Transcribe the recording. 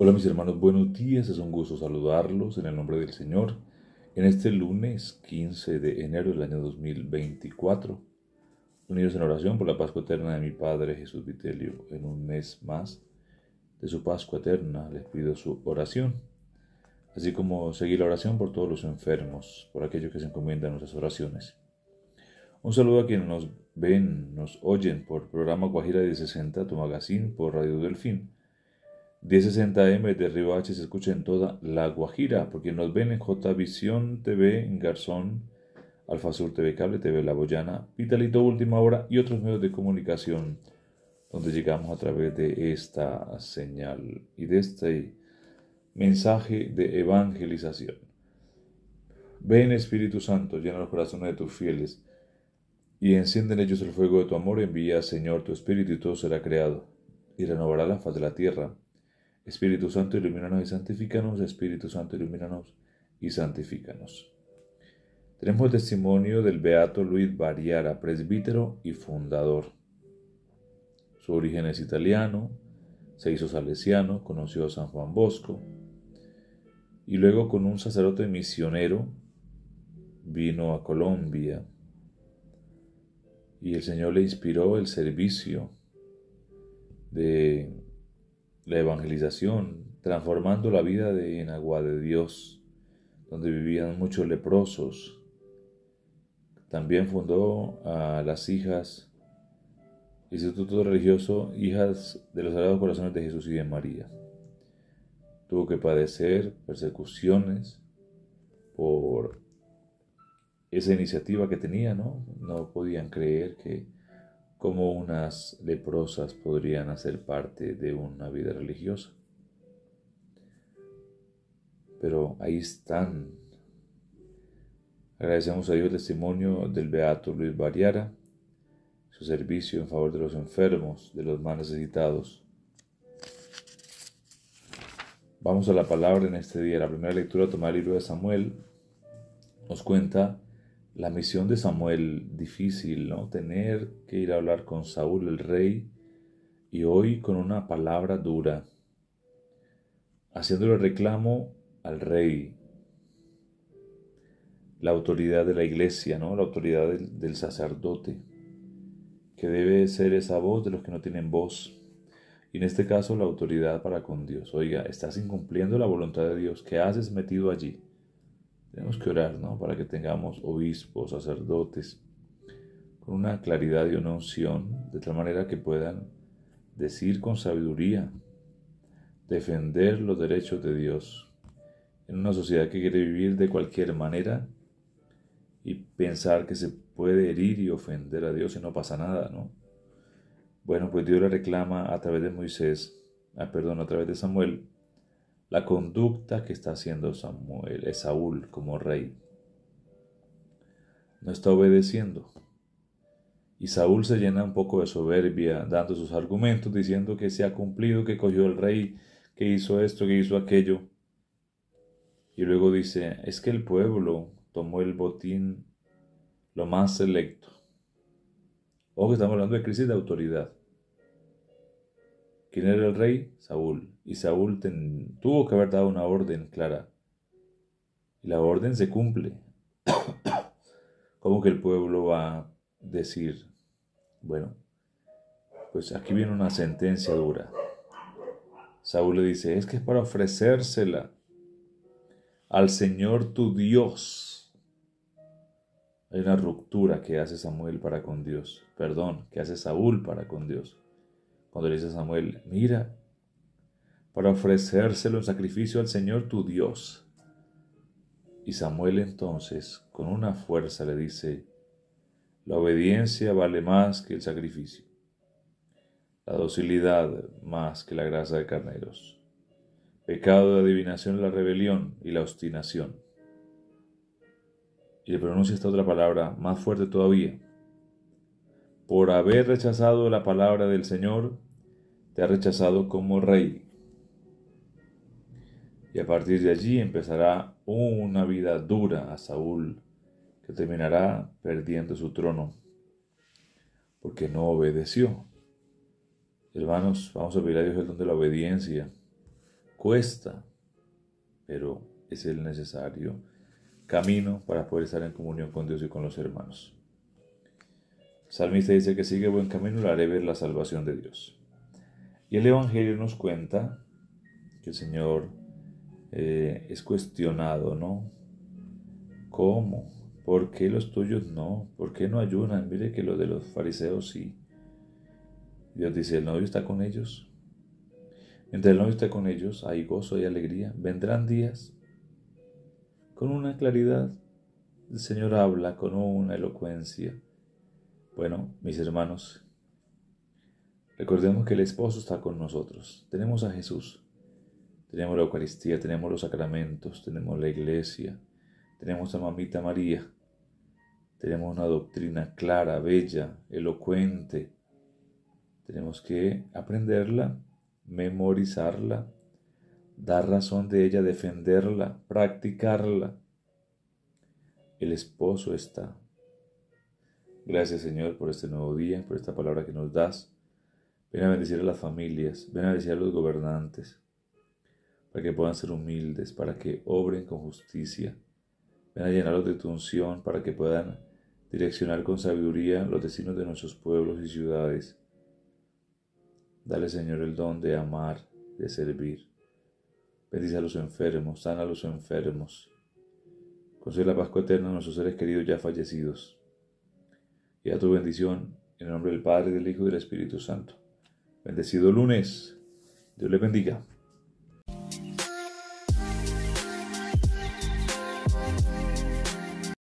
Hola mis hermanos, buenos días, es un gusto saludarlos en el nombre del Señor en este lunes 15 de enero del año 2024, unidos en oración por la Pascua eterna de mi Padre Jesús Vitelio. En un mes más de su Pascua eterna les pido su oración, así como seguir la oración por todos los enfermos, por aquellos que se encomiendan nuestras oraciones. Un saludo a quienes nos ven, nos oyen por programa Guajira 1060, tu magazine por Radio Delfín. 1060M de Río H se escucha en toda La Guajira, porque nos ven en J Visión TV, en Garzón, Alfa Sur TV Cable, TV La Boyana, Vitalito Última Hora y otros medios de comunicación donde llegamos a través de esta señal y de este mensaje de evangelización. Ven Espíritu Santo, llena los corazones de tus fieles y enciende en ellos el fuego de tu amor. Envía, Señor, tu Espíritu y todo será creado y renovará la faz de la tierra. Espíritu Santo, ilumínanos y santifícanos. Espíritu Santo, ilumínanos y santifícanos. Tenemos el testimonio del beato Luis Bariara, presbítero y fundador. Su origen es italiano, se hizo salesiano, conoció a San Juan Bosco y luego con un sacerdote misionero vino a Colombia y el Señor le inspiró el servicio de la evangelización, transformando la vida en Agua de Dios, donde vivían muchos leprosos. También fundó a las hijas, Instituto Religioso Hijas de los Sagrados Corazones de Jesús y de María. Tuvo que padecer persecuciones por esa iniciativa que tenía, ¿no? No podían creer que como unas leprosas podrían hacer parte de una vida religiosa. Pero ahí están. Agradecemos a Dios el testimonio del beato Luis Bariara, su servicio en favor de los enfermos, de los más necesitados. Vamos a la palabra en este día. La primera lectura tomada del libro de Samuel nos cuenta la misión de Samuel, difícil, ¿no? Tener que ir a hablar con Saúl, el rey, y hoy con una palabra dura, haciéndole reclamo al rey, la autoridad de la iglesia, ¿no? La autoridad del sacerdote, que debe ser esa voz de los que no tienen voz, y en este caso la autoridad para con Dios. Oiga, estás incumpliendo la voluntad de Dios, ¿qué haces metido allí? Tenemos que orar, ¿no? Para que tengamos obispos, sacerdotes, con una claridad y una unción, de tal manera que puedan decir con sabiduría, defender los derechos de Dios, en una sociedad que quiere vivir de cualquier manera y pensar que se puede herir y ofender a Dios y no pasa nada, ¿no? Bueno, pues Dios le reclama a través de a través de Samuel, la conducta que está haciendo Saúl como rey. No está obedeciendo. Y Saúl se llena un poco de soberbia, dando sus argumentos, diciendo que se ha cumplido, que cogió el rey, que hizo esto, que hizo aquello. Y luego dice, es que el pueblo tomó el botín lo más selecto. Ojo, que estamos hablando de crisis de autoridad. ¿Quién era el rey? Saúl. Y Saúl tuvo que haber dado una orden clara. Y la orden se cumple. ¿Cómo que el pueblo va a decir? Bueno, pues aquí viene una sentencia dura. Saúl le dice, es que es para ofrecérsela al Señor tu Dios. Hay una ruptura que hace Samuel para con Dios. Que hace Saúl para con Dios. Cuando le dice a Samuel, mira, para ofrecérselo en sacrificio al Señor tu Dios. Y Samuel entonces, con una fuerza, le dice, la obediencia vale más que el sacrificio, la docilidad más que la grasa de carneros, pecado de adivinación la rebelión y la obstinación. Y le pronuncia esta otra palabra más fuerte todavía. Por haber rechazado la palabra del Señor, te ha rechazado como rey. Y a partir de allí empezará una vida dura a Saúl, que terminará perdiendo su trono, porque no obedeció. Hermanos, vamos a pedir a Dios el don de la obediencia, Cuesta, pero es el necesario camino para poder estar en comunión con Dios y con los hermanos. El salmista dice que sigue buen camino, le haré ver la salvación de Dios. Y el Evangelio nos cuenta que el Señor es cuestionado, ¿no? ¿Cómo? ¿Por qué los tuyos no? ¿Por qué no ayunan? Mire que los de los fariseos sí. Dios dice, el novio está con ellos. Mientras el novio está con ellos, hay gozo y alegría. Vendrán días con una claridad. El Señor habla con una elocuencia. Bueno, mis hermanos, recordemos que el esposo está con nosotros. Tenemos a Jesús. Tenemos la Eucaristía, tenemos los sacramentos, tenemos la iglesia, tenemos a Mamita María. Tenemos una doctrina clara, bella, elocuente. Tenemos que aprenderla, memorizarla, dar razón de ella, defenderla, practicarla. El esposo está. Gracias, Señor, por este nuevo día, por esta palabra que nos das. Ven a bendecir a las familias, ven a bendecir a los gobernantes, para que puedan ser humildes, para que obren con justicia. Ven a llenarlos de tu unción, para que puedan direccionar con sabiduría los destinos de nuestros pueblos y ciudades. Dale, Señor, el don de amar, de servir. Bendice a los enfermos, sana a los enfermos. Concede la Pascua eterna a nuestros seres queridos ya fallecidos. Y a tu bendición, en el nombre del Padre, del Hijo y del Espíritu Santo. Bendecido lunes. Dios les bendiga.